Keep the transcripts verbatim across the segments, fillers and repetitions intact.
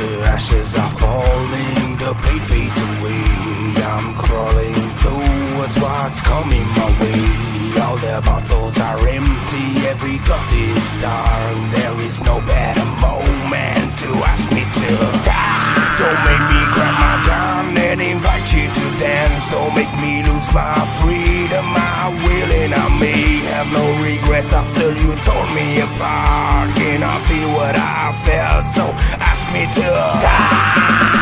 The ashes are falling, the pain fades away. I'm crawling towards what's coming my way. All the bottles are empty, every thought is dark. There is no better moment to ask me to stop. Don't make me grab my gun and invite you to dance. Don't make me lose my freedom, my will, and I may have no regret after you tore me apart. Can I feel what I felt? So ask me to stop.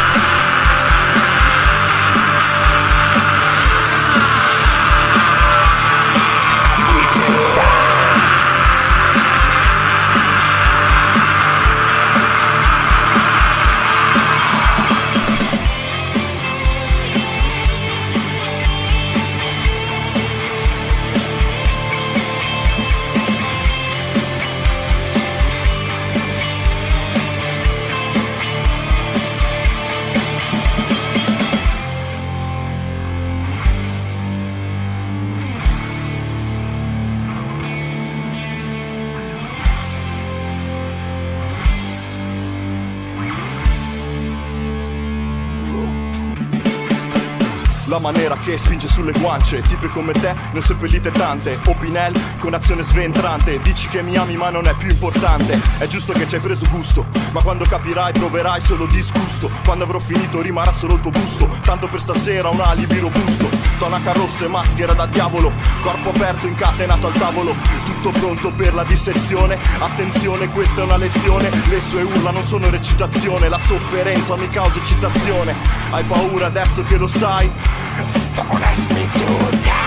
La maniera che spinge sulle guance, tipe come te non seppellite tante. Opinel con azione sventrante, dici che mi ami ma non è più importante. È giusto che ci hai preso gusto, ma quando capirai proverai solo disgusto. Quando avrò finito rimarrà solo il tuo gusto, tanto per stasera un alibi robusto. Tonaca rossa e maschera da diavolo, corpo aperto incatenato al tavolo, tutto pronto per la dissezione. Attenzione, questa è una lezione, le sue urla non sono recitazione, la sofferenza mi causa eccitazione. Hai paura adesso che lo sai? Don't ask me to die.